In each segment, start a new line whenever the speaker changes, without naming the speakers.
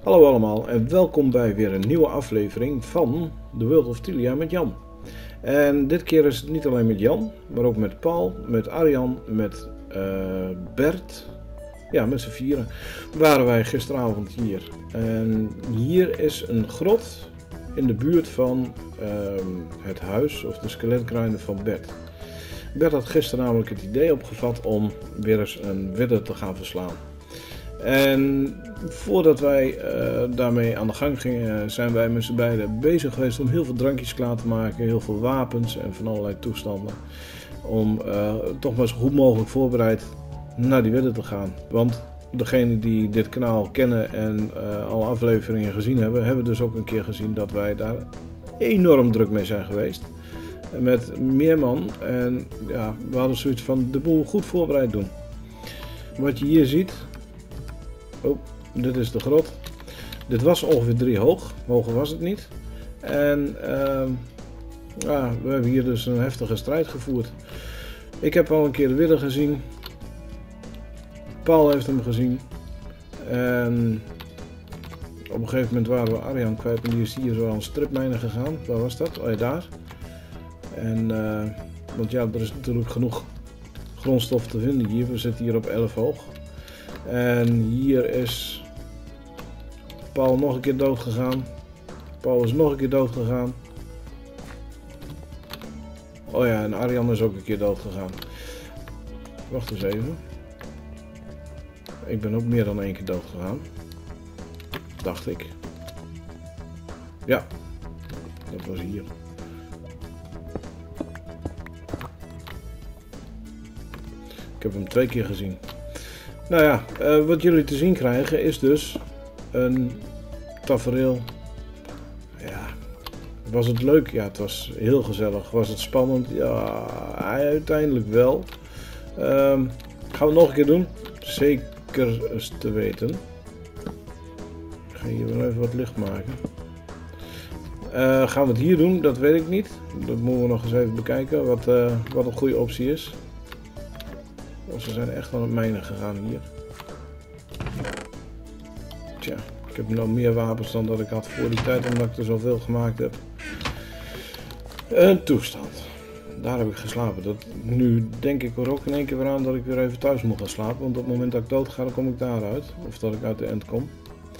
Hallo allemaal en welkom bij weer een nieuwe aflevering van The World of Tilia met Jan. En dit keer is het niet alleen met Jan, maar ook met Paul, met Arjan, met Bert. Ja, met z'n vieren waren wij gisteravond hier. En hier is een grot in de buurt van het huis of de skeletkruinen van Bert. Bert had gisteren namelijk het idee opgevat om weer eens een widder te gaan verslaan. En voordat wij daarmee aan de gang gingen, zijn wij met z'n beiden bezig geweest om heel veel drankjes klaar te maken, heel veel wapens en van allerlei toestanden. Om toch maar zo goed mogelijk voorbereid naar die widder te gaan. Want degenen die dit kanaal kennen en alle afleveringen gezien hebben, hebben dus ook een keer gezien dat wij daar enorm druk mee zijn geweest. Met meer man en ja, we hadden zoiets van de boel goed voorbereid doen. Wat je hier ziet... Oh, dit is de grot. Dit was ongeveer 3 hoog. Hoger was het niet. En ja, we hebben hier dus een heftige strijd gevoerd. Ik heb al een keer de widder gezien. Paul heeft hem gezien. En op een gegeven moment waren we Arjan kwijt. En die is hier zo aan een stripmijnen gegaan. Waar was dat? Oh ja, daar. En, want ja, er is natuurlijk genoeg grondstof te vinden hier. We zitten hier op 11 hoog. En hier is Paul nog een keer dood gegaan. Paul is nog een keer dood gegaan. Oh ja, en Arjan is ook een keer dood gegaan. Wacht eens even. Ik ben ook meer dan 1 keer dood gegaan. Dacht ik. Ja, dat was hier. Ik heb hem 2 keer gezien. Nou ja, wat jullie te zien krijgen is dus een tafereel. Ja, was het leuk? Ja, het was heel gezellig. Was het spannend? Ja, uiteindelijk wel. Gaan we het nog een keer doen? Zeker eens te weten. Ik ga hier wel even wat licht maken. Gaan we het hier doen? Dat weet ik niet. Dat moeten we nog eens even bekijken wat een goede optie is. Ze zijn echt aan het mijnen gegaan hier. Tja, ik heb nou meer wapens dan dat ik had voor die tijd, omdat ik er zoveel gemaakt heb. Een toestand. Daar heb ik geslapen. Nu denk ik er ook in één keer weer aan dat ik weer even thuis moet gaan slapen. Want op het moment dat ik dood ga, dan kom ik daaruit. Of dat ik uit de end kom.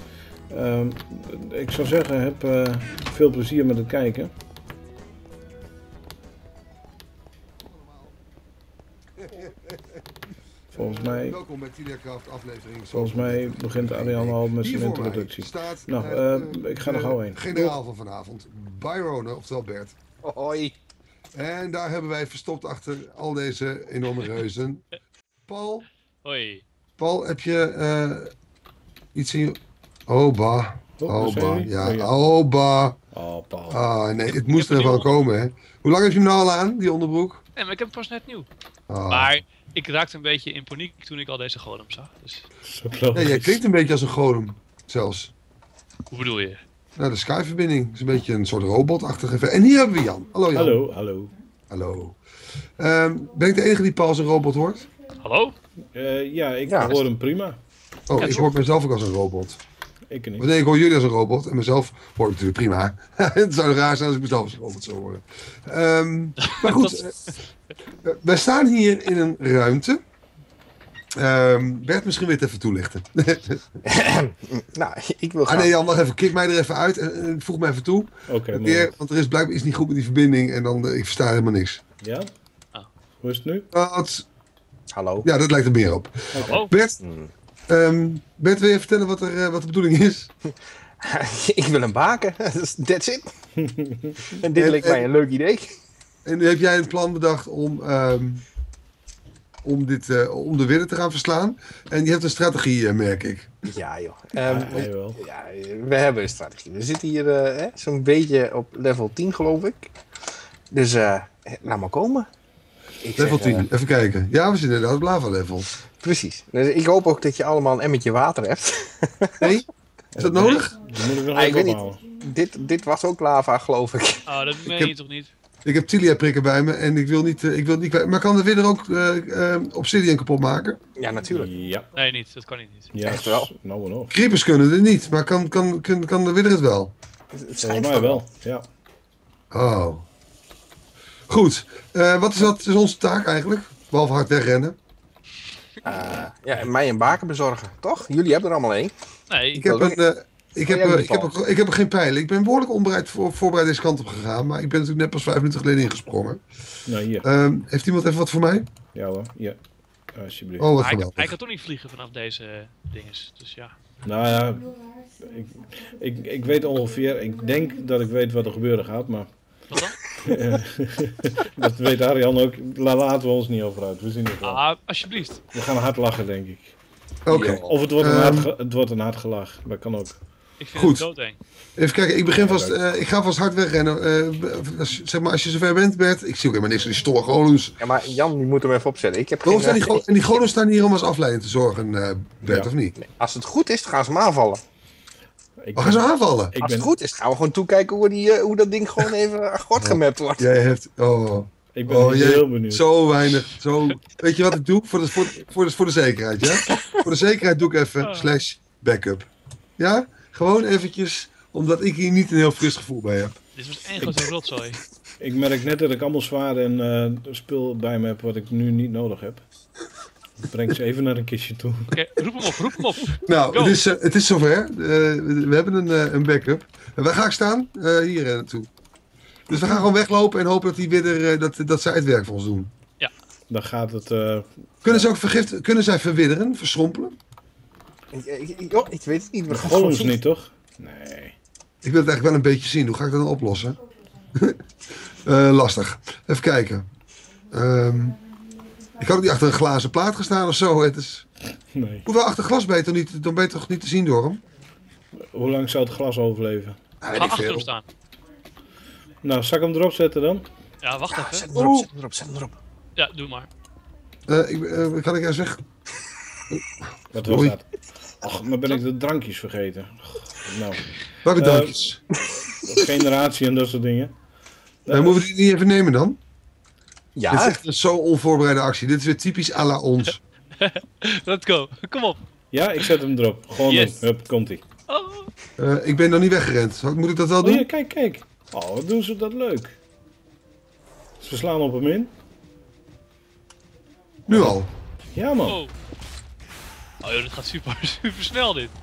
Ik zou zeggen, heb veel plezier met het kijken.
Welkom bij TiliaCraft aflevering.
Volgens mij begint Arjan al met zijn introductie. Nou, ik ga er gauw heen.
Generaal van vanavond, Byron, oftewel Bert.
Hoi.
En daar hebben wij verstopt achter al deze enorme reuzen. Paul?
Hoi.
Paul, heb je iets in je... Oba. Oba, ja. Oba.
Oh, Paul.
Ah, nee, het moest er even aan komen, hè. Hoe lang heb je hem nou al aan, die onderbroek?
Nee, maar ik heb hem pas net nieuw.
Ah.
Maar ik raakte een beetje in paniek toen ik al deze golem zag. Dus...
Ja, jij klinkt een beetje als een golem, zelfs.
Hoe bedoel je?
Nou, de Sky-verbinding is een beetje een soort robotachtige effect. En hier hebben we Jan. Hallo Jan.
Hallo, hallo.
Hallo. Ben ik de enige die Paul als een robot hoort?
Hallo?
Ja, ik hoor hem prima.
Oh,
Ja,
ik hoor mezelf ook als een robot.
Ik niet.
Nee, ik hoor jullie als een robot. En mezelf hoor ik natuurlijk prima. Het zou raar zijn als ik mezelf als een robot zou horen. Maar goed. Wij staan hier in een ruimte. Bert, misschien weer het even toelichten.
Nou, ik wil graag...
nee Jan, wacht even. Kik mij er even uit. En voeg mij even toe.
Oké,
want er is blijkbaar iets niet goed met die verbinding. En dan, ik versta helemaal niks.
Ja?
Oh.
Hoe is het nu?
Hallo.
Ja, dat lijkt er meer op.
Hallo?
Bert, Bert, wil je vertellen wat de bedoeling is?
Ik wil hem baken. That's it. En dit leek mij een leuk idee.
En nu heb jij een plan bedacht om de widder te gaan verslaan. En je hebt een strategie, merk ik.
Ja joh.
Jawel.
Ja, we hebben een strategie. We zitten hier zo'n beetje op level 10 geloof ik. Dus laat maar komen.
Level 10, even kijken. Ja, we zitten inderdaad op lava level.
Precies. Dus ik hoop ook dat je allemaal een emmertje water hebt.
Nee? Is dat nodig?
Die moet ik nog
Ik
even
weet
ophouden.
niet. Dit was ook lava geloof ik.
Oh, dat meen je toch niet?
Ik heb Tilia prikken bij me en ik wil niet kwijt. Maar kan de Widder ook Obsidian kapot maken?
Ja, natuurlijk.
Ja.
Nee, niet. Dat kan niet.
Ja,
Echt wel?
Nou en nog.
Creepers kunnen het niet, maar kan de Widder het wel?
Het
Volgens
schijnt
mij wel. Ja.
Oh. Goed. Wat is onze taak eigenlijk? Behalve hard wegrennen.
Ja, en mij een baken bezorgen, toch? Jullie hebben er allemaal één.
Nee,
Ik heb,
dat
ik heb nog geen pijlen. Ik ben behoorlijk voorbereid deze kant op gegaan. Maar ik ben natuurlijk net pas 5 minuten geleden ingesprongen.
Nou, hier.
Heeft iemand even wat voor mij?
Ja hoor. Ja. Alsjeblieft.
Oh, wat
hij
geweldig.
kan toch niet vliegen vanaf deze dinges. Dus ja.
Nou ja. Ik weet ongeveer. Ik denk dat ik weet wat er gebeuren gaat. Maar
Wat dan?
dat weet Arjan ook. Laten we ons niet over uit. We zien het wel.
Ah, alsjeblieft.
We gaan hard lachen, denk ik.
Oké.
Of het wordt een hard gelach. Dat kan ook.
Ik vind
Goed.
het doodeng.
Even kijken, ik ga vast hard wegrennen. Zeg maar, als je zover bent, Bert. Ik zie ook helemaal niks van die stomme golems.
Ja, maar Jan, je moet hem even opzetten. Ik heb
Waarom
geen,
staan en die golems staan hier om als afleiding te zorgen, Bert,
Ja.
of niet?
Als het goed is, gaan ze hem aanvallen.
Ik
Oh, gaan ze aanvallen?
ik
Als
ben,
het goed is, gaan we gewoon toekijken hoe dat ding gewoon even gort gemapt wordt.
Jij hebt... Oh,
ik ben
oh
heel benieuwd.
zo weinig. Weet je wat ik doe? Voor de zekerheid, ja? Voor de zekerheid doe ik even /backup. Ja? Gewoon eventjes, omdat ik hier niet een heel fris gevoel bij heb.
Dit was één grote rotzooi.
Ik merk net dat ik allemaal zwaar en spul bij me heb wat ik nu niet nodig heb. Ik breng ze even naar een kistje toe.
Oké, roep hem op, roep hem op.
Nou,
Go.
het is zover. We hebben een backup. En waar ga ik staan? Hier naartoe. Dus we gaan gewoon weglopen en hopen dat die widder, dat zij het werk voor ons doen.
Dan gaat het...
Kunnen ze ook kunnen zij verwidderen, verschrompelen?
Ik weet het niet. We gaan
Golems
gewoon-
niet, toch? Nee.
Ik wil het eigenlijk wel een beetje zien. Hoe ga ik dat dan oplossen? Lastig. Even kijken. Ik had ook niet achter een glazen plaat gestaan of zo. Het is...
Nee.
Hoewel achter glas ben je toch niet te zien door hem?
Hoe lang zou het glas overleven?
Ah,
Ga
weet ik
achter hem
veel.
staan.
Nou, zal ik hem erop zetten dan?
Ja, wacht
Zet
even.
hem erop, zet hem erop, zet hem erop.
Ja, doe maar.
Kan ik eens weg?
Wat was
Oei.
dat? Ach, maar ben ik de drankjes vergeten. Nou,
Welke drankjes?
generatie en dat soort dingen.
Moeten we die niet even nemen dan? Dit is
Ja,
echt een zo onvoorbereide actie. Dit is weer typisch à la ons.
Let's go. Kom op.
Ja, ik zet hem erop. Gewoon
Yes.
doen. Hup, komt ie.
Oh.
Ik ben nog niet weggerend. Moet ik dat wel
Oh
doen?
ja, kijk, kijk. Oh, wat doen ze dat leuk. Ze slaan op hem in.
Nu al.
Ja man.
Oh. Oh joh, dit gaat super, super snel dit.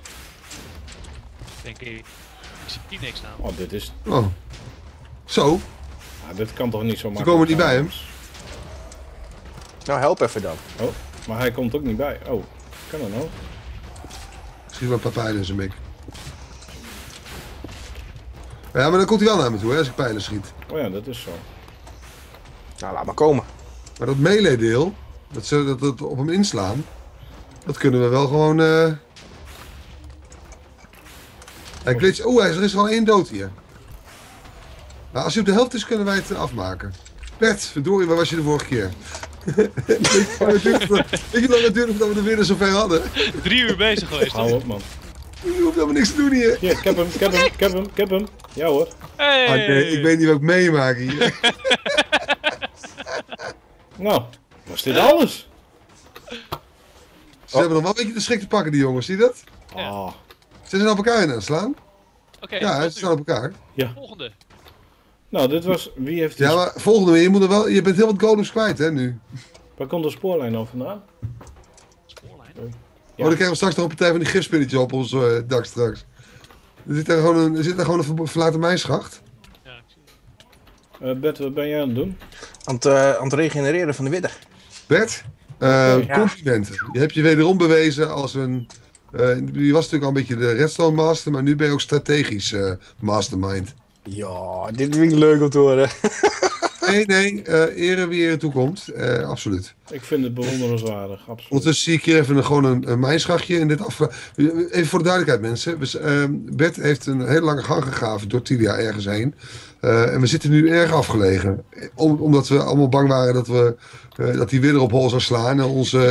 Denk ik. Ik zie niks aan.
Oh, dit is...
Oh. Zo.
Ah, dit kan toch niet zo makkelijk
komen niet
gaan,
bij hem?
jongens?
nou help even dan.
Oh, maar hij komt ook niet bij. Oh, kan dat nou?
Misschien wel een paar pijlen in zijn mik. Ja, maar dan komt hij wel naar me toe hè, als ik pijlen schiet.
Oh ja, dat is zo.
Nou, laat maar komen.
Maar dat melee-deel, dat ze dat op hem inslaan, dat kunnen we wel gewoon... Hij glitcht... Oeh, er is er al één dood hier. Nou, als hij op de helft is, kunnen wij het afmaken. Bert, verdorie, waar was je de vorige keer? Weet je hoe lang het duurde voordat we de winnaar zover hadden?
3 uur bezig geweest.
Hou op man.
Je hoeft helemaal niks te doen hier.
Hier, ik heb hem, ik heb hem, ik heb hem, ik heb hem. Ja hoor.
Hey.
Ah, nee, ik weet niet wat ik meemaak hier.
Nou, was dit alles?
Ze hebben nog wel een beetje de schrik te pakken, die jongens, zie je dat?
Ja.
Ah,
Ze zijn op elkaar aan het slaan.
Oké,
Ja,
wat
ze staan op elkaar.
ja.
volgende.
Nou, dit was... Wie heeft...
Ja, maar volgende weer, je bent heel wat golems kwijt, hè, nu.
Waar komt de spoorlijn nou vandaan?
Spoorlijn.
Ja.
Oh, dan krijgen we straks nog een partij van die gifspinnetjes op ons dak straks. Er zit daar gewoon een verlaten mijnschacht.
Ja, ik zie het.
Bert, wat ben jij aan het doen?
Aan het regenereren van de widder.
Bert,
Ja.
complimenten. Je hebt je wederom bewezen als een... je was natuurlijk al een beetje de redstone master, maar nu ben je ook strategisch mastermind.
Ja, dit vind ik leuk om te horen.
Nee, ere wie ere toekomt. Absoluut.
Ik vind het bewonderenswaardig, absoluut.
Ondertussen zie ik hier even gewoon een mijnschachtje in dit Even voor de duidelijkheid, mensen. Bert heeft een hele lange gang gegraven door Tilia ergens heen. En we zitten nu erg afgelegen. Omdat we allemaal bang waren dat die weer op hol zou slaan en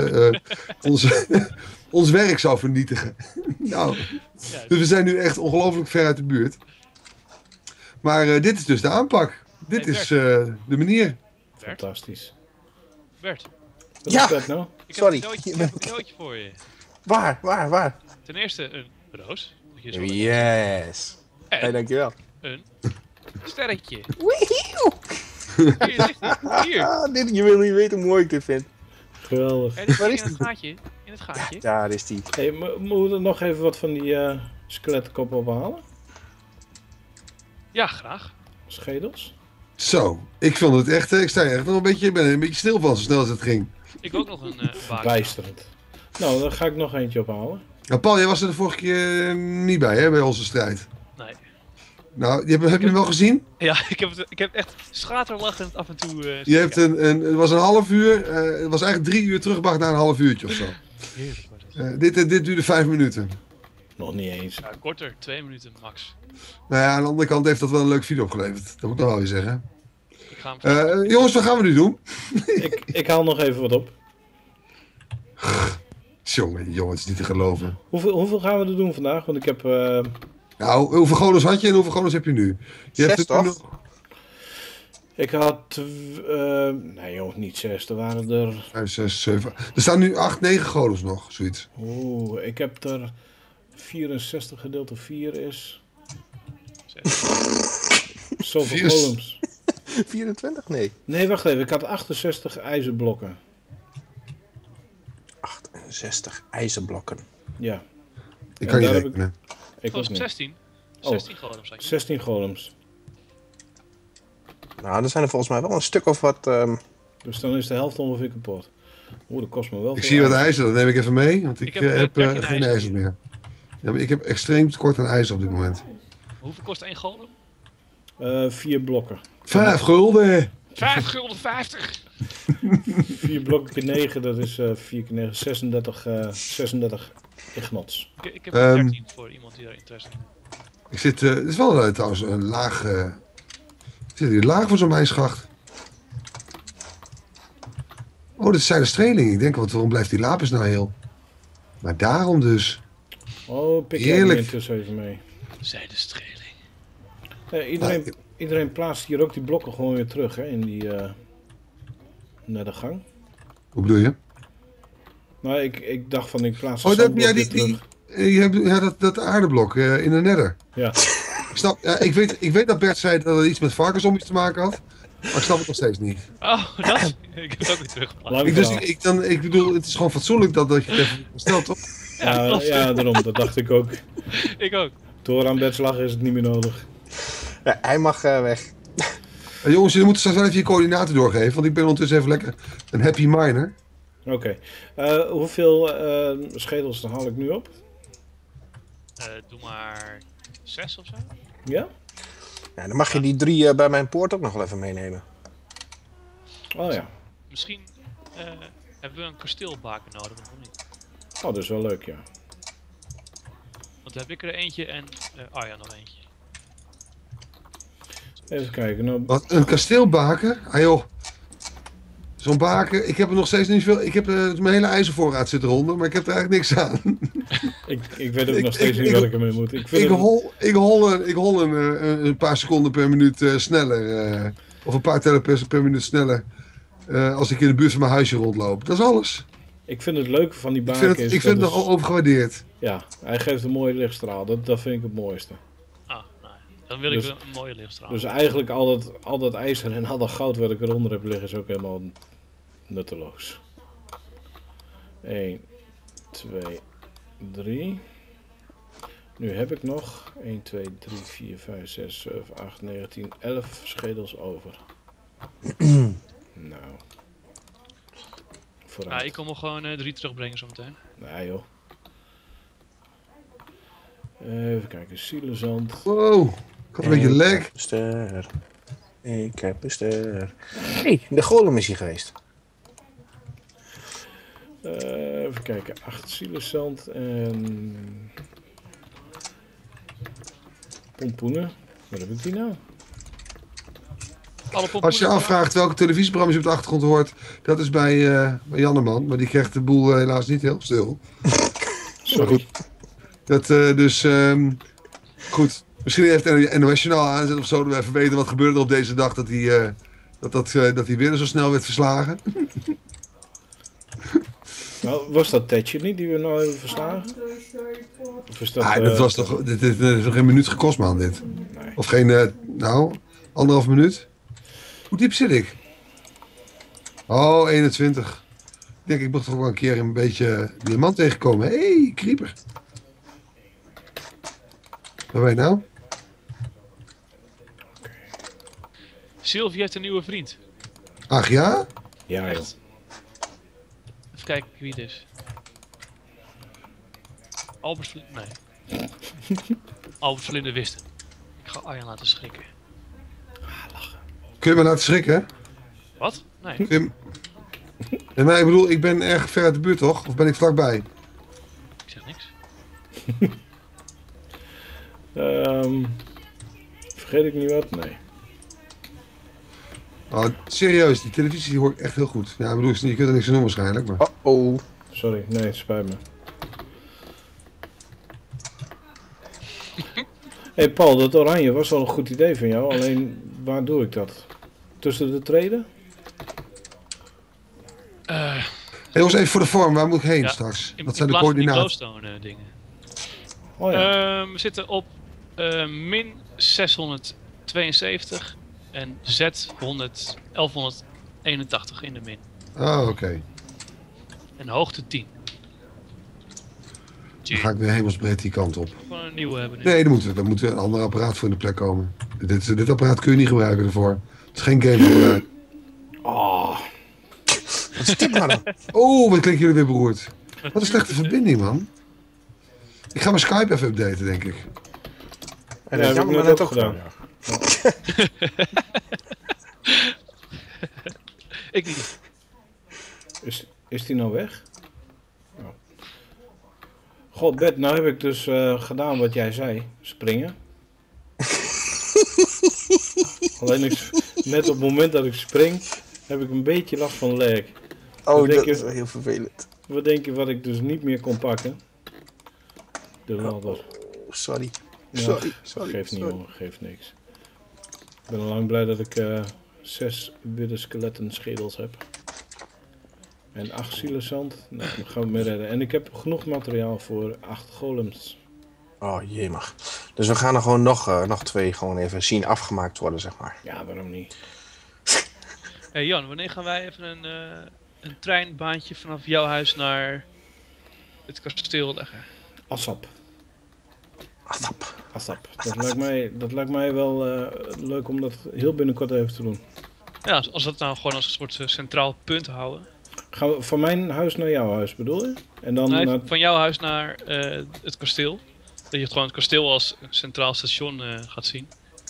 ons werk zou vernietigen. Nou, dus we zijn nu echt ongelooflijk ver uit de buurt. Maar dit is dus de aanpak. Dit
Hey,
is de manier.
Bert?
Fantastisch.
Bert,
Wat
Ja.
is dat nou?
ik
Sorry.
heb ik heb een cadeautje voor je.
Waar?
Ten eerste een roos. Dat je zo
Yes. Hey,
En
dankjewel.
een sterretje.
Woehoe.
Hier ligt hij. Hier.
Je wil niet weten hoe mooi ik dit vind.
Geweldig.
Kijk,
Waar
in
is
het
die?
gaatje. In het gaatje.
Daar is die.
Hey, moeten we nog even wat van die skeletkop ophalen?
Ja, graag.
Schedels?
Zo, ik vond het echt, ik sta echt nog een beetje, ik ben er een beetje stil van zo snel als het ging.
Ik wil ook nog een baak.
Bijsterend. Nou, dan ga ik nog eentje ophalen.
Nou, Paul, jij was er de vorige keer niet bij, hè, bij onze strijd.
Nee.
Nou, heb je hem wel gezien?
Ja, ik heb echt schaterlachend af en toe...
Je hebt het was een half uur, het was eigenlijk 3 uur teruggebracht naar een half uurtje of zo.
Heerlijk was het.
Dit duurde 5 minuten.
Nog niet eens.
Ja, korter. 2 minuten max.
Nou ja, aan de andere kant heeft dat wel een leuk video opgeleverd. Dat moet ik nog wel weer zeggen.
Ik ga hem
Jongens, wat gaan we nu doen?
Ik haal nog even wat op.
Jongen, het is niet te geloven.
Hoeveel gaan we er doen vandaag? Want ik heb...
Nou, hoeveel golems had je en hoeveel golems heb je nu? Je
6
hebt er
toch?
nog
Ik had... nee joh, niet 6. Er waren er...
5, 6, 7. Er staan nu 8, 9 golems nog, zoiets.
Oeh, ik heb er 64 gedeeld door 4 is... Zoveel
Vier-
golems.
24? Nee.
Nee, wacht even. Ik had 68 ijzerblokken.
68 ijzerblokken.
Ja,
Ik
En
kan niet
daar heb ik-
rekenen.
ik
was
ook niet.
16.
Oh.
16 golems, zei ik.
16 golems.
Nou, er zijn er volgens mij wel een stuk of wat...
Dus dan is de helft ongeveer kapot. Oeh, dat kost me wel
Ik
veel
zie wat
ijzer.
ijzer, dat neem ik even mee, want ik
Ik heb
heb,
een plekje
geen
ijzer
ijzer meer. Ja, maar ik heb extreem tekort aan ijzer op dit moment.
Hoeveel kost 1 golem?
4 blokken.
5 gulden!
5 gulden 50!
4 blokken keer 9, dat is 4 keer 9, 36 ignots.
Ik heb 13 voor iemand die daar interesse in heeft.
Ik zit, het is wel trouwens een laag, ik zit hier laag voor zo'n mijnschacht. Oh, dit is zijdestrailing. Ik denk, waarom blijft die lapis nou heel? Maar daarom dus.
Oh, pik jij
Heerlijk.
er intussen even mee.
Zijdenstreling.
Iedereen plaatst hier ook die blokken gewoon weer terug, hè, in die... naar de gang.
Hoe bedoel je?
Nou, ik dacht van, ik plaats
Oh,
de
dat,
zandblok
ja,
weer
die,
terug.
je hebt ja, dat aardeblok in de nether.
Ja,
Ik snap, ja, ik weet dat Bert zei dat het iets met varkenszombies te maken had. Maar ik snap het nog steeds niet.
Oh, dat? Ik heb het ook weer teruggeplaatst.
lang verhaal.
Ik bedoel, het is gewoon fatsoenlijk dat je het even stelt, toch?
Ja,
klopt.
ja, daarom, dat dacht ik ook.
Ik ook.
Door aan Bert's lachen is het niet meer nodig.
Ja, hij mag weg.
Jongens, jullie moeten straks wel even je coördinaten doorgeven, want ik ben ondertussen even lekker een happy miner.
Oké. Hoeveel schedels dan haal ik nu op?
Doe maar 6 of zo.
Ja?
Ja, dan mag je die 3 bij mijn poort ook nog wel even meenemen.
Oh ja.
Misschien hebben we een kasteelbaken nodig, of niet?
Oh, dat is wel leuk, ja.
Want dan heb ik er eentje en Arjan nog eentje.
Even kijken. Nou,
Wat, een kasteelbaken? Ah joh. Zo'n baken, ik heb er nog steeds niet veel. Ik heb mijn hele ijzervoorraad zit eronder, maar ik heb er eigenlijk niks aan.
ik weet ook nog steeds
ik-
niet wat ik ermee moet. Ik vind
Ik hol een paar seconden per minuut sneller. Of een paar tellen per minuut sneller. Als ik in de buurt van mijn huisje rondloop. Dat is alles.
ik vind het leuke van die
Ik
baken
vind het,
is
ik vind het
dat
nogal overgewaardeerd.
ja, hij geeft een mooie lichtstraal. Dat vind ik het mooiste.
Ah, nou ja. Dan wil
Dus-
ik wel een mooie lichtstraal.
Dus eigenlijk al dat ijzer en al dat goud wat ik eronder heb liggen is ook helemaal nutteloos. 1, 2, 3. Nu heb ik nog 1, 2, 3, 4, 5, 6, 7, 8, 9, 10, 11 schedels over. Nou. Vooruit.
ik kom er gewoon 3 terugbrengen zometeen.
Nee joh. Even kijken, zielenzand.
Wow, ik had een beetje lag.
Ik heb een ster. Ik heb een ster. Hey, de golem is hier geweest.
Even kijken, 8 zielenzand en... pompoenen. Wat heb ik die nou?
Alle pompoenen
Als je afvraagt welke televisieprogramma's je op de achtergrond hoort, dat is bij Janneman. Maar die krijgt de boel helaas niet heel stil. Maar goed. Dat, dus, goed. Misschien heeft hij NOS Journaal aanzet of zo. Dat we even weten wat gebeurde er op deze dag dat hij, dat hij weer zo snel werd verslagen.
Nou, was dat Tetje niet die we nou hebben verslagen? Of is dat,
Dat was toch, dit heeft nog geen minuut gekost, man, dit.
Nee.
Of geen, nou, 1,5 minuut. Hoe diep zit ik? Oh, 21. Ik denk, ik moet toch wel een keer een beetje diamant tegenkomen. Hé, hey, creeper. Waar ben je nou?
Sylvie heeft een nieuwe vriend.
Ach ja?
Ja, joh.
Echt. Even kijken wie het is. Albert nee. Albert Verlinde wist het. Ik ga Arjan laten schrikken.
Kun je me laten schrikken?
Wat? Nee.
Kun je... Nee, maar ik bedoel, ik ben erg ver uit de buurt, toch? Of ben ik vlakbij?
Ik zeg niks.
Vergeet ik niet wat? Nee.
Oh, serieus, die televisie die hoor ik echt heel goed. Ja, ik bedoel, je kunt er niks aan doen waarschijnlijk, maar...
Oh.
Sorry, nee, het spijt me. Hey Paul, dat oranje was wel een goed idee van jou, alleen waar doe ik dat? Tussen de treden?
Hey, jongens, even voor de vorm, waar moet ik heen
Ja,
straks?
In,
Wat zijn
in
de
plaats van die
coördinaten?
glowstone dingen.
Oh ja.
We zitten op min 672 en Z 1181 in de min.
Oh, oké.
En hoogte 10.
Dan ga ik weer hemelsbreed die kant op.
Gewoon een nieuwe hebben nu.
Nee, dan moet een ander apparaat voor in de plek komen. Dit apparaat kun je niet gebruiken ervoor. Het is geen gameapparaat.
Oh,
Wat is dit nou dan?
Oh, wat klinken jullie weer beroerd. Wat een slechte verbinding, man. Ik ga mijn Skype even updaten, denk ik.
En
Ja,
dat
heb ik
jammer
net
net
ook
ook
gedaan.
Ik niet.
is die nou weg? Oh. God, Bert, nou heb ik dus gedaan wat jij zei. Springen. Alleen net op het moment dat ik spring, heb ik een beetje last van lag.
Oh,
denk
dat
je-
is wel heel vervelend.
Wat denk je wat ik dus niet meer kon pakken? De ladder.
Oh, sorry.
Ja,
Sorry.
geeft niet, jongen, geeft niks. Ik ben al lang blij dat ik 6 witte skeletten schedels heb. En 8 zielenzand. Nou, daar gaan we mee redden. En ik heb genoeg materiaal voor 8 golems.
Oh, jemig. Dus we gaan er gewoon nog 2 gewoon even zien afgemaakt worden, zeg maar.
Ja, waarom niet?
Hey Jan, wanneer gaan wij even een treinbaantje vanaf jouw huis naar het kasteel leggen?
Assap.
Atap.
Assap. Dat lijkt mij wel leuk om dat heel binnenkort even te doen.
Ja, als we dat nou gewoon als een soort centraal punt houden.
Gaan we van mijn huis naar jouw huis, bedoel je? En dan
Nee,
naar...
van jouw huis naar het kasteel. Dat je gewoon het kasteel als centraal station gaat zien.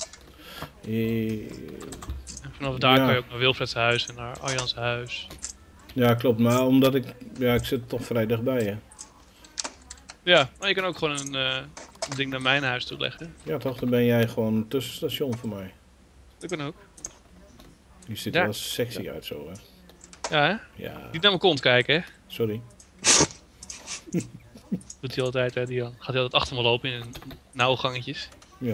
En vanaf daar
Ja.
kan je ook naar Wilfred's huis en naar Arjan's huis.
Ja, klopt. Maar omdat ik zit toch vrij dichtbij, hè.
Ja, maar je kan ook gewoon een ding naar mijn huis toe leggen.
Ja, toch? Dan ben jij gewoon een tussenstation voor mij.
Dat kan ook.
Die ziet
Ja.
er wel sexy uit zo, hè.
Ja, hè?
Ja,
Niet naar mijn kont kijken, hè?
sorry.
Doet hij altijd, hè? Die gaat hij altijd achter me lopen in nauwe gangetjes.
Ja.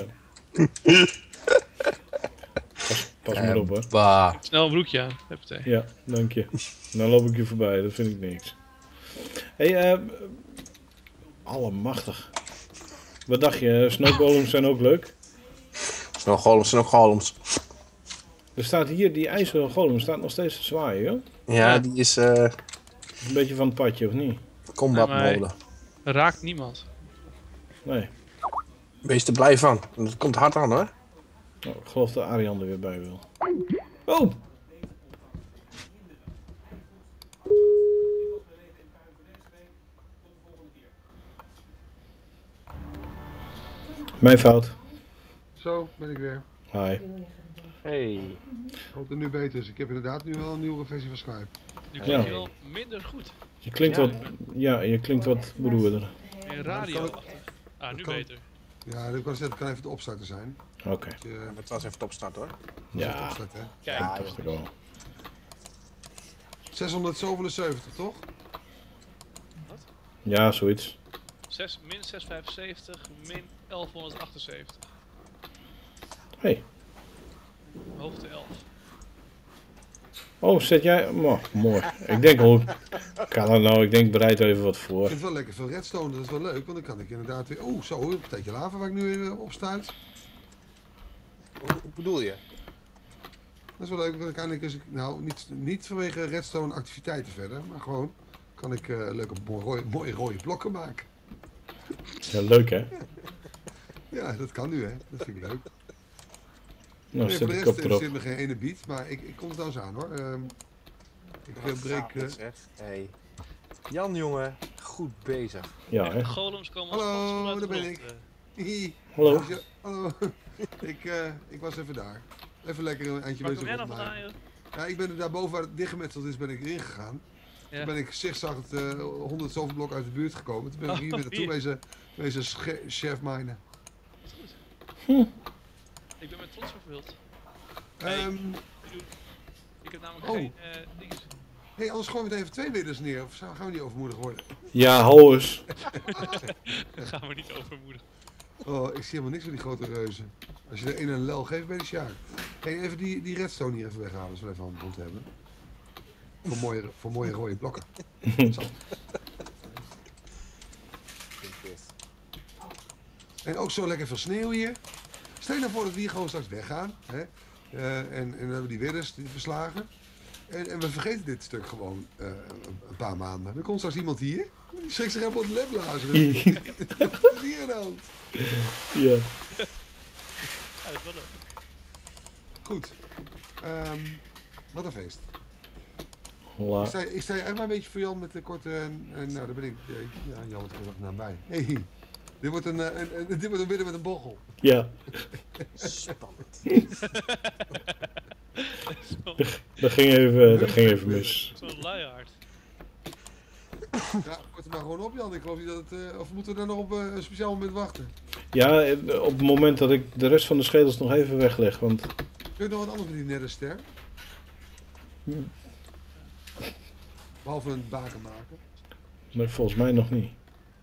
Pas maar op, hoor.
Bah.
Snel een broekje aan. Huppatee.
Ja, dank je. Dan loop ik je voorbij, dat vind ik niks. Hé, allemachtig. Wat dacht je? Snowgolems zijn ook leuk.
Zijn ook golems.
Er staat hier, die ijzeren golem staat nog steeds te zwaaien, joh.
Ja,
Ja.
die is
Een beetje van het padje, of niet?
combat
Ja, maar-
mode.
Raakt niemand.
Nee.
Wees er blij van. Dat komt hard aan, hoor.
Nou, ik geloof dat Arjan er weer bij wil. Oh! Mijn fout.
Zo, ben ik weer.
Hi.
Hey.
Ik hoop dat het nu beter is. Ik heb inderdaad nu wel een nieuwe versie van Skype.
Nu
Ja.
klinkt je wel minder goed.
Je klinkt wat, ja, je klinkt wat beroerder.
Meer radio achter. Ah, nu
kan-
beter.
Ja, dat kan het kan even de opstarter zijn.
Oké.
Dat was even opstart, hoor.
Ja,
Opstarten, hè?
Kijk,
Ja,
dacht ik wel.
677, toch?
Ja, zoiets.
min 675, min 1178.
Hey.
Hoogte 11.
Oh, zet jij... Oh, mooi. Ik denk, hoe kan dat nou? Ik denk, bereid er even wat
Ik
voor.
vind het wel lekker veel redstone, dat is wel leuk, want dan kan ik inderdaad weer... Oh, zo, een tijdje lava waar ik nu weer op stuit.
Hoe bedoel je?
Dat is wel leuk, want dan kan ik dus... Nou, niet vanwege redstone activiteiten verder, maar gewoon kan ik leuke mooie rode blokken maken.
Ja, leuk hè?
Ja, dat kan nu, hè. Dat vind ik leuk.
Nou,
Nee, voor
zet
de
ik op
rest
erop.
zit me geen ene beat, maar ik kom er trouwens aan, hoor. Ik breek...
Hey. Jan, jongen, goed bezig.
Ja, hè?
De golems komen als
Hallo,
paddenstoelen uit de
daar ben
grond,
ik.
eh.
Hihi.
Hallo.
Hallo. Ik was even daar. Even lekker een eindje
Waar
bezig
kom jij
op
nou vandaan,
mij.
joh?
Ja, ik ben er daarboven waar het dichtgemetseld is, ben ik erin gegaan.
Ja.
Toen ben ik zigzag het 100 zoveel blok uit de buurt gekomen. Toen ben ik hier weer naartoe wezen chef minen.
Ik ben met trots vervuld. Ik heb namelijk
Oh.
geen dingen.
Hé, anders gooien we het even 2 widders neer. Of gaan we niet overmoedig worden?
Ja, hou eens.
Daar gaan we niet overmoedig.
Oh, ik zie helemaal niks van die grote reuzen. Als je er een lel geeft, ben je sjaak. Hé, even die redstone hier even weghalen, als we even aan de mond hebben. Voor mooie rode blokken. Zo. En ook zo lekker veel sneeuw hier. Stel je nou voor dat we hier gewoon straks weggaan. Hè? En dan hebben we die widders die verslagen. En we vergeten dit stuk gewoon een paar maanden. Dan komt straks iemand hier. Die schrikt zich helemaal op de lep blazen. Wat is hier dan?
Ja.
Ja, dat is wel leuk.
Goed. Wat een feest.
Hola.
Ik sta echt maar een beetje voor Jan met de korte... nou, daar ben ik... ja, Jan is er nog naar bij. Hey, dit wordt een widder met een bochel.
Ja,
Spannend.
dat ging even mis.
Zo'n luiaard.
Ja, word er maar gewoon op, Jan. Ik geloof niet dat het... of moeten we daar nog op een speciaal moment wachten?
Ja, op het moment dat ik de rest van de schedels nog even wegleg, want...
Kun je nog wat anders met die netherster? Behalve een baken maken.
Maar volgens mij nog niet.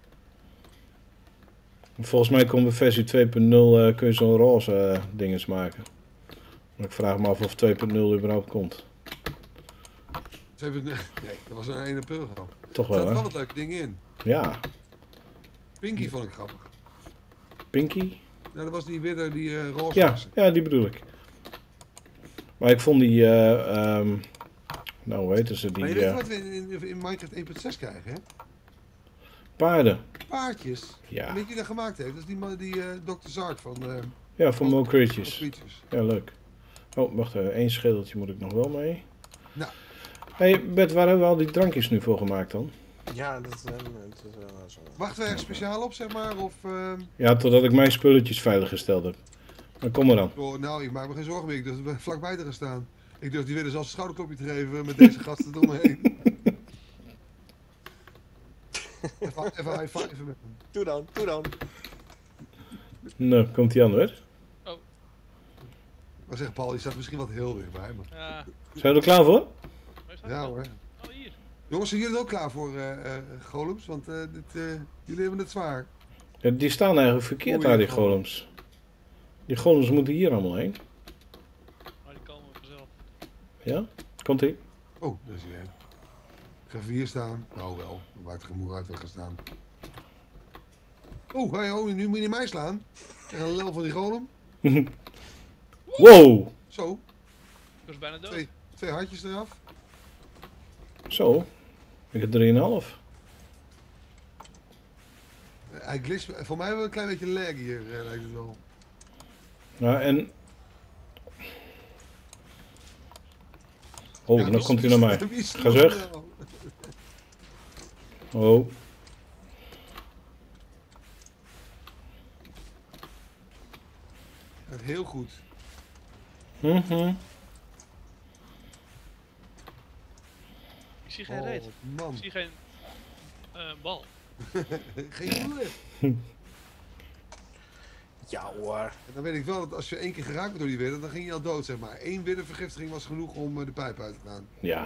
Volgens mij komt bij versie 2.0 kun je zo'n roze dinges maken. Maar ik vraag me af of 2.0 überhaupt komt.
Nee, dat was een 1 april grap.
Toch
Er zaten
wel,
wel
hè?
wat leuke dingen in.
Ja.
Pinky vond ik grappig.
Pinky?
Nou, dat was die widder die roze
Ja,
was.
ja, die bedoel ik. Maar ik vond die... nou, hoe heten ze?
Maar je
Die
weet wat we in Minecraft 1.6 krijgen, hè?
paarden.
Paardjes.
Ja.
Weet je wie dat gemaakt heeft? Dat is die man, die Dr. Zark van
Ja, van Mo Creatures.
Creatures.
Ja, leuk. Oh, wacht even. 1 schedeltje moet ik nog wel mee.
Nou.
Hey, Bert, waar hebben we al die drankjes nu voor gemaakt dan?
Ja, dat is zo.
Wachten we ergens speciaal op, zeg maar? Of,
Ja, totdat ik mijn spulletjes veilig gesteld heb. Maar kom maar dan.
oh, nou, ik maak me geen zorgen meer. Ik durf er vlakbij te gaan staan. Ik durf die widder zelfs een schouderklopje te geven met deze gasten eromheen. Even high five met hem.
Doe dan.
Nou, komt hij aan hoor.
Maar zeg Paul, je staat misschien wat heel dichtbij. Maar...
Ja,
Zijn we er klaar voor?
waar staat
Ja
het?
hoor.
Oh, hier.
Jongens, zijn jullie er ook klaar voor, golems? Want jullie hebben het zwaar.
Ja, die staan eigenlijk verkeerd
Oei,
daar, die
golem.
golems. Die golems moeten hier allemaal heen.
Maar die komen vanzelf.
Ja? Komt ie?
Oh, daar is hij weer. Ik ga even hier staan. Nou wel, dan maakt er geen moer uit waar ik ga staan. Oh, hey, oh, nu moet je mij slaan. Krijg een lel van die golem.
Wow!
Zo,
Ik was bijna dood.
twee hartjes eraf.
Zo. Ik heb 3,5.
Hij glitst, voor mij wel een klein beetje lag hier, lijkt het wel.
Nou, en... Oh,
Ja,
dan
wie-
komt hij naar mij.
wie is er
Ga
nog
weg.
wel?
Oh.
Gaat heel goed.
Mhm.
Ik zie geen reet.
Man,
Ik zie geen bal.
geen moeder.
Ja hoor.
En dan weet ik wel dat als je 1 keer geraakt wordt door die widder, dan ging je al dood, zeg maar. 1 widdervergiftiging was genoeg om de pijp uit te gaan.
Ja.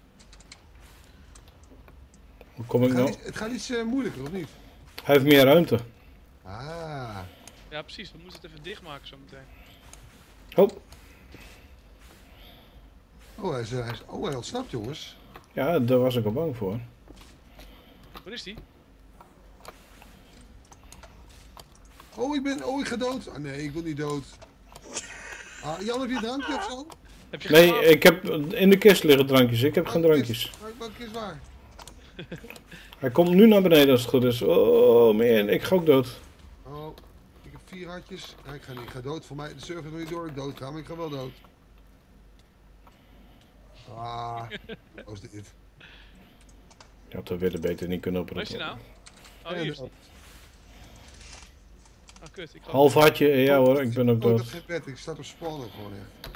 Hoe kom ik nou?
Het gaat iets moeilijker, of niet?
Hij heeft meer ruimte.
Ah.
Ja, precies. We moeten het even dichtmaken zo meteen.
Oh,
Oh, hij ontsnapt, jongens.
ja, daar was ik al bang voor.
Waar is die?
Ik ga dood. Ah nee, ik wil niet dood. Jan, heb je een drankje of zo?
Heb je
Nee,
geslapen?
ik heb in de kist liggen drankjes. Ik heb geen drankjes.
Welke kist waar?
Hij komt nu naar beneden als het goed is. Oh man, ik ga ook dood.
Oh, ik heb 4 hartjes. Ja, ik ga dood. Voor mij, de server wil niet door ik dood ga, maar ik ga wel dood. Wat is dit?
Je had er weer beter niet kunnen
Waar is die
oproepen.
nou? Oh, hier is die. Oh, kut. Ik
Half hartje, ja hoor, ik ben ook
Ik heb
dood.
geen bed, ik sta op spawn ook gewoon echt.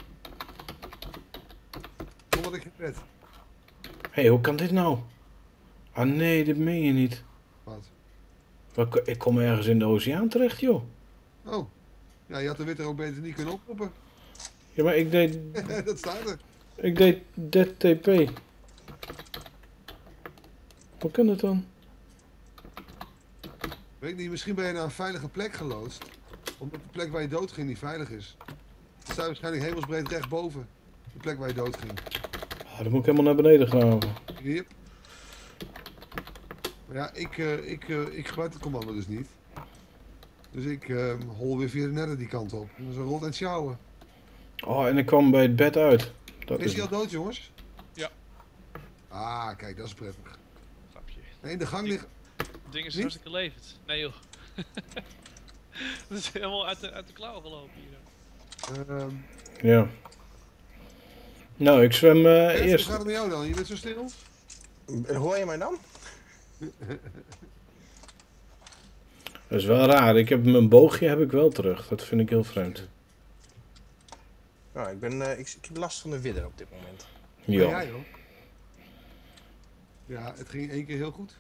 Omdat ik geen bed.
Hé, hoe kan dit nou? Ah nee, dit meen je niet.
Wat?
Ik kom ergens in de oceaan terecht, joh.
Oh. Ja, je had de witter ook beter niet kunnen oproepen.
Ja, maar ik deed
Dat staat er.
dead TP. Hoe kan dat dan?
Weet niet, misschien ben je naar een veilige plek geloodst. Omdat de plek waar je dood ging niet veilig is. Er staat waarschijnlijk hemelsbreed rechtboven. De plek waar je dood ging.
Ah, dan moet ik helemaal naar beneden graven.
Hier. Maar ja, ik gebruik het commando dus niet. Dus ik hol weer via de nether die kant op. Dat is een rot en sjouwen.
Oh, en ik kwam bij het bed uit. Dat
Is
is...
hij al dood, jongens?
Ja.
Ah, kijk, dat is prettig.
Grapje.
Nee, in de gang ligt...
Het ding is
Niet?
hartstikke levend. Nee joh. Dat is helemaal uit de klauw gelopen hier.
Ja. Nou, ik zwem
Hoe
eerst...
gaat het met jou dan? Je bent zo stil?
Hoor je mij dan?
Dat is wel raar. Ik heb mijn boogje heb ik wel terug. Dat vind ik heel vreemd.
Nou, ik heb last van de widder op dit moment.
Ja,
Ja.
joh. Ja, het ging 1 keer heel goed.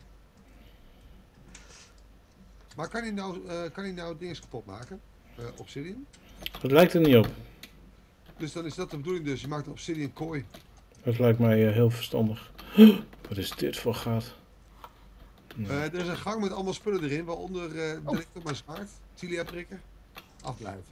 Maar kan hij nou dingen kapot maken? Obsidian?
Dat lijkt er niet op.
Dus dan is dat de bedoeling dus. Je maakt een obsidian kooi.
Dat lijkt mij heel verstandig. Wat is dit voor gat?
Er is een gang met allemaal spullen erin. Waaronder direct op mijn zwaard. Tilia prikken. Afblijven.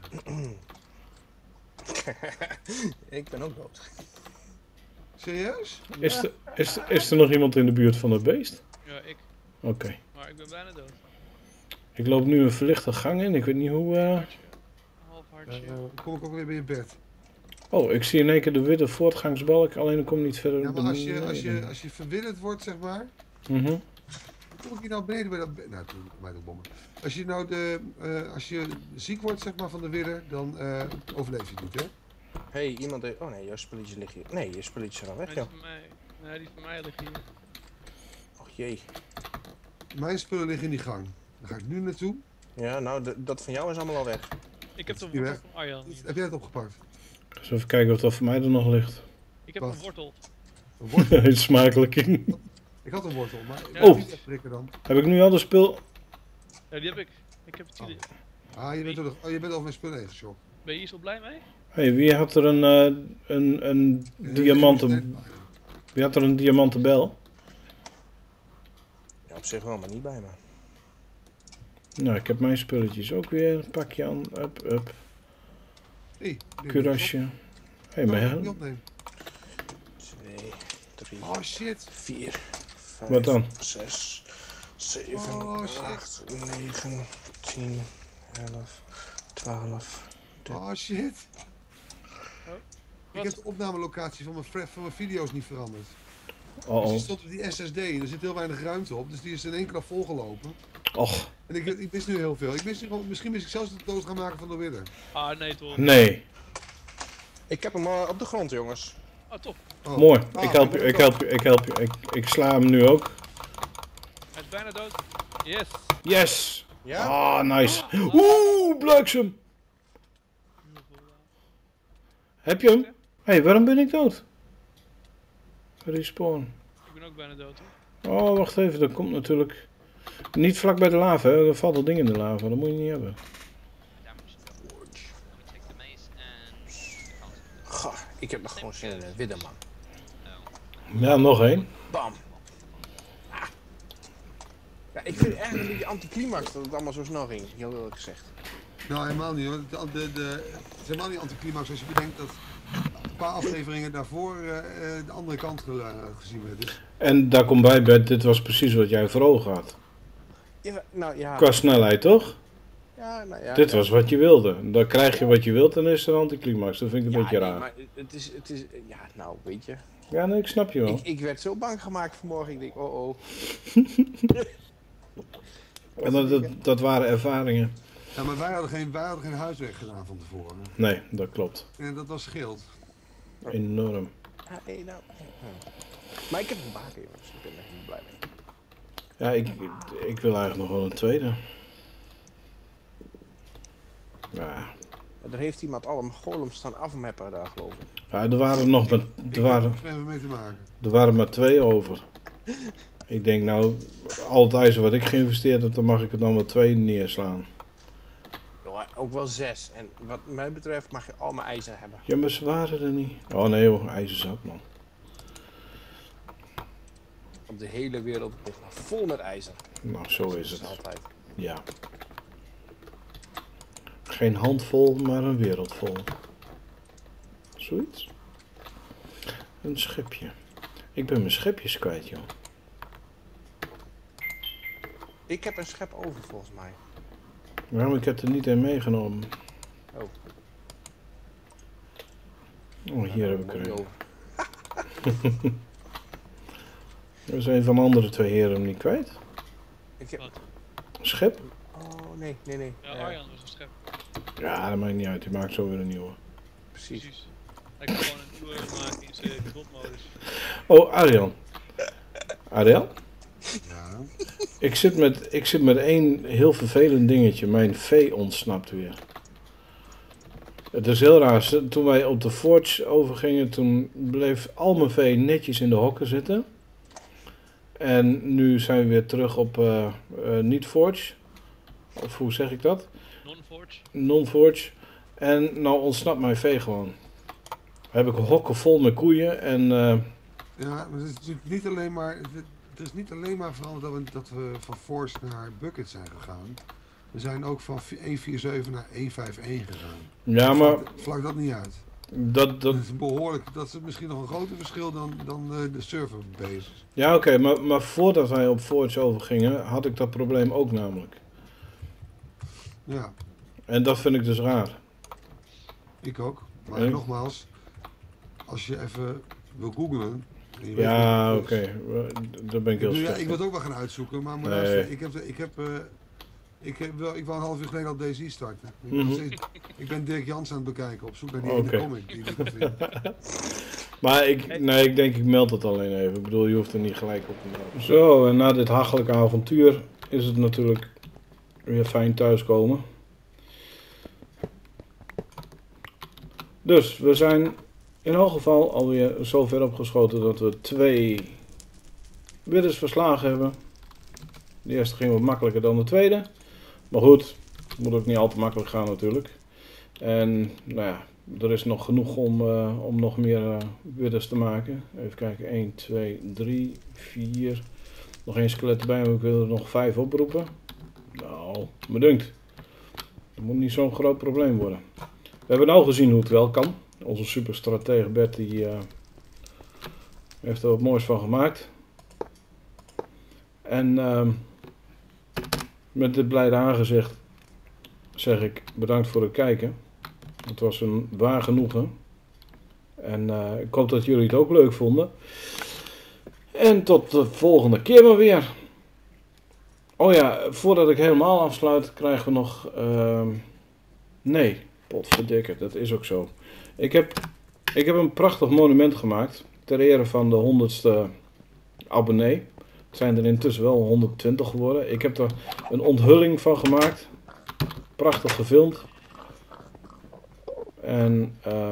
Ik ben ook dood.
Serieus?
Is er nog iemand in de buurt van het beest?
Ja, ik.
Oké.
Maar ik ben bijna dood.
Ik loop nu een verlichte gang in. Ik weet niet hoe...
Een half hartje.
Dan kom ik ook weer bij je bed.
Oh, ik zie in één keer de witte voortgangsbalk. Alleen ik kom niet verder.
Ja, maar als je verwilderd wordt, zeg maar.
Mhm.
Kom ik hier nou beneden bij dat bed? Nou, toen mij ook bommen. Als je nou als je ziek wordt, zeg maar, van de widder, dan overleef je het niet, hè?
Hey, iemand heeft... Oh nee, jouw spulletjes liggen hier. Nee, je spulletjes zijn al weg,
Nee, die
joh.
van mij. Nee, die van mij liggen hier.
Och jee.
Mijn spullen liggen in die gang. Daar ga ik nu naartoe.
Ja, nou, dat van jou is allemaal al weg.
Ik heb de
Die
wortel
weg.
van Arjan.
Heb jij het opgepakt?
Dus even kijken of dat voor mij er nog ligt.
Ik heb
Wat?
een wortel.
Een wortel?
Heel smakelijk.
Ik had een wortel, maar ik
Ja.
wil
Oh.
niet prikken dan.
Heb ik nu al de spul...
Ja, die heb ik. Ik heb het hier.
Je bent over mijn spullen heen geschokt.
Ben je hier zo blij mee?
Hey, wie had er een diamanten... Wie had er een diamanten bel?
Ja, op zich wel, maar niet bij me.
Nou, ik heb mijn spulletjes ook weer. Pak je aan. Up.
Hey,
Kurasje. Hé,
Niet
maar...
opnemen.
2, 3,
Oh shit.
4, 5,
Wat dan?
6, 7,
Oh, shit.
8, 9, 10, 11, 12.
Oh shit. Ik
Wat?
heb de opnamelocatie van mijn video's niet veranderd. Dus
Oh,
die stond op die SSD en er zit heel weinig ruimte op. Dus die is in één keer volgelopen.
Och,
En ik mis nu heel veel. Misschien mis ik zelfs de dood gaan maken van de widder.
Ah, nee toch.
nee.
Ik heb hem op de grond, jongens.
Ah, top.
Oh.
Mooi.
Ah,
Ik help je. Ik sla hem nu ook.
Hij is bijna dood. Yes.
Yes.
Ja?
Ah, nice. Oeh, bliksem. Heb je hem? Hé, waarom ben ik dood? Respawn.
Ik ben ook bijna dood hoor.
Oh, wacht even. Dat komt natuurlijk... Niet vlak bij de lava, hè. Er valt al dingen in de lava. Dat moet je niet hebben.
Goh, ik heb nog gewoon zin in een widder, man.
Ja, nog één.
Bam. Ah. Ja, ik vind het eigenlijk een beetje anticlimax dat het allemaal zo snel ging, heel eerlijk gezegd.
Nou, helemaal niet hoor. Het is helemaal niet anticlimax als je bedenkt dat een paar afleveringen daarvoor de andere kant gezien werd. Dus,
En daar komt bij, Bert, dit was precies wat jij voor ogen had.
Ja, nou ja.
Qua snelheid, toch?
Ja, nou ja.
Dit was wat je wilde. Dan krijg je wat je wilt en dan is er een anticlimax. Dat vind ik een beetje raar.
Maar het is, ja, nou, weet je.
Ja, nee, ik snap je wel.
Ik werd zo bang gemaakt vanmorgen. Ik denk, oh.
En dat waren ervaringen.
ja, maar wij hadden geen huiswerk gedaan van tevoren.
Nee, dat klopt.
En dat was scheeld.
Enorm.
Ja, nee, nou. Maar ik heb een baken, jongens. Ik ben er heel blij mee.
Ja, ik wil eigenlijk nog wel een tweede. Ja.
Er heeft iemand al een golem staan afmappen daar, geloof ik.
Ja, er waren nog maar,
Mee te maken.
er waren maar 2 over. Ik denk nou, al het ijzer wat ik geïnvesteerd heb, dan mag ik er dan wel 2 neerslaan.
Ja, ook wel 6. En wat mij betreft mag je al mijn ijzer hebben.
Ja, maar ze waren er niet. Oh nee joh, ijzer zat man.
Op de hele wereld ligt nog vol met ijzer.
Nou, zo is het.
Altijd.
Ja. Geen handvol, maar een wereld vol. Zoiets. Een schepje. Ik ben mijn schepjes kwijt, joh.
Ik heb een schep over, volgens mij.
Waarom? Ik heb er niet een meegenomen.
Oh.
Oh, hier heb ik er een.
Over.
Er is een van de andere 2 heren hem niet kwijt.
Ik heb...
Wat?
Een schep?
Oh, nee.
Ja, Arjan was een schep.
Ja, dat maakt niet uit. Die maakt zo weer een nieuwe.
Precies.
Precies. Hij kan gewoon een nieuwe maken in zijn botmodus.
Oh, Arjan. Ariel?
Ja.
Ik zit met één heel vervelend dingetje. Mijn vee ontsnapt weer. Het is heel raar. Toen wij op de Forge overgingen, toen bleef al mijn vee netjes in de hokken zitten. En nu zijn we weer terug op niet Forge. Of hoe zeg ik dat?
Non-forge.
Non-Forge. En nou ontsnapt mijn vee gewoon. Heb ik hokken vol met koeien en...
Ja, maar het is natuurlijk niet alleen maar... Het is niet alleen maar veranderd dat we van Force naar Bucket zijn gegaan. We zijn ook van 1.4.7 naar 1.5.1 gegaan.
Ja, maar...
Vlak dat niet uit.
Dat...
Dat is behoorlijk... Dat is misschien nog een groter verschil dan de serverbase.
Ja, oké, maar voordat wij op Forge overgingen, had ik dat probleem ook namelijk.
Ja,
En dat vind ik dus raar.
ik ook. Maar
En?
nogmaals, als je even wil googlen... en je weet
Ja,
wat
oké.
het is.
Daar ben ik heel
Ja,
slecht
ik
in.
wil het ook wel gaan uitzoeken, maar moet
Nee.
luisteren, ik wou een half uur geleden al DayZ starten. Ik ben Dirk Jans aan het bekijken, op zoek naar die ene
Oké.
comic die ik wil vinden.
Maar ik denk ik meld het alleen even. Ik bedoel, je hoeft er niet gelijk op te melden. Zo, en na dit hachelijke avontuur is het natuurlijk weer fijn thuiskomen. Dus, we zijn in elk geval alweer zo ver opgeschoten dat we 2 bidders verslagen hebben. De eerste ging wat makkelijker dan de tweede. Maar goed, het moet ook niet al te makkelijk gaan natuurlijk. En nou ja, er is nog genoeg om nog meer bidders te maken. Even kijken, 1, 2, 3, 4. Nog 1 skelet erbij, maar we kunnen er nog 5 oproepen. Nou, me dunkt. Dat moet niet zo'n groot probleem worden. We hebben nou gezien hoe het wel kan. Onze superstratege Bert die heeft er wat moois van gemaakt. En met dit blijde aangezicht zeg ik bedankt voor het kijken. Het was een waar genoegen. En ik hoop dat jullie het ook leuk vonden. En tot de volgende keer maar weer. Oh ja, voordat ik helemaal afsluit krijgen we nog... nee, potverdikke, dat is ook zo. Ik heb een prachtig monument gemaakt ter ere van de 100ste abonnee. Het zijn er intussen wel 120 geworden. Ik heb er een onthulling van gemaakt. Prachtig gefilmd. En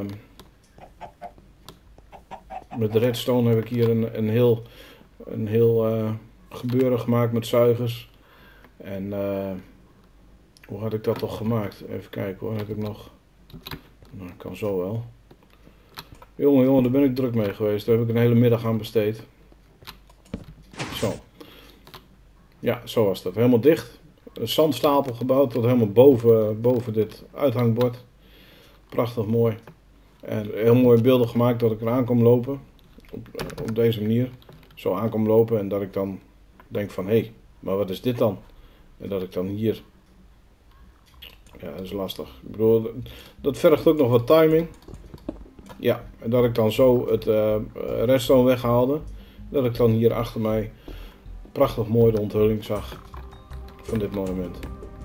met de redstone heb ik hier een heel gebeuren gemaakt met zuigers. En hoe had ik dat toch gemaakt? Even kijken hoor, heb ik nog... Nou, kan zo wel. Jongen, daar ben ik druk mee geweest. Daar heb ik een hele middag aan besteed. Zo. Ja, zo was dat. Helemaal dicht. een zandstapel gebouwd tot helemaal boven dit uithangbord. Prachtig mooi. En heel mooi beelden gemaakt dat ik eraan kom lopen. Op deze manier. Zo aan kom lopen en dat ik dan denk van hé, maar wat is dit dan? En dat ik dan hier... Ja, dat is lastig. Ik bedoel, dat vergt ook nog wat timing. Ja, en dat ik dan zo het redstone weghaalde. Dat ik dan hier achter mij prachtig mooi de onthulling zag van dit monument.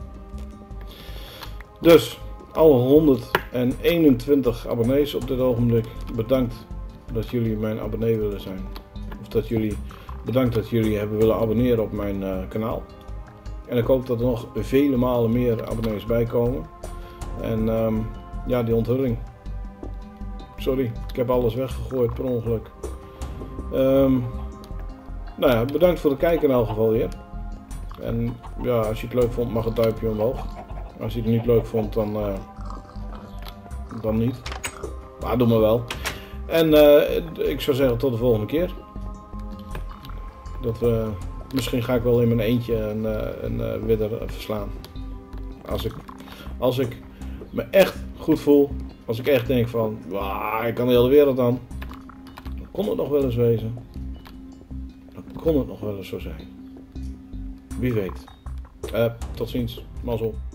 Dus, alle 121 abonnees op dit ogenblik, bedankt dat jullie mijn abonnee willen zijn. Of bedankt dat jullie hebben willen abonneren op mijn kanaal. En ik hoop dat er nog vele malen meer abonnees bij komen. En ja, die onthulling. Sorry, ik heb alles weggegooid per ongeluk. Nou ja, bedankt voor het kijken in elk geval weer. En ja, als je het leuk vond mag het duimpje omhoog. Als je het niet leuk vond dan niet. Maar doe maar wel. En ik zou zeggen tot de volgende keer. Misschien ga ik wel in mijn eentje een widder verslaan. Als ik me echt goed voel. Als ik echt denk van, ik kan de hele wereld aan. Dan kon het nog wel eens wezen. Dan kon het nog wel eens zo zijn. Wie weet. Tot ziens. Mazzel.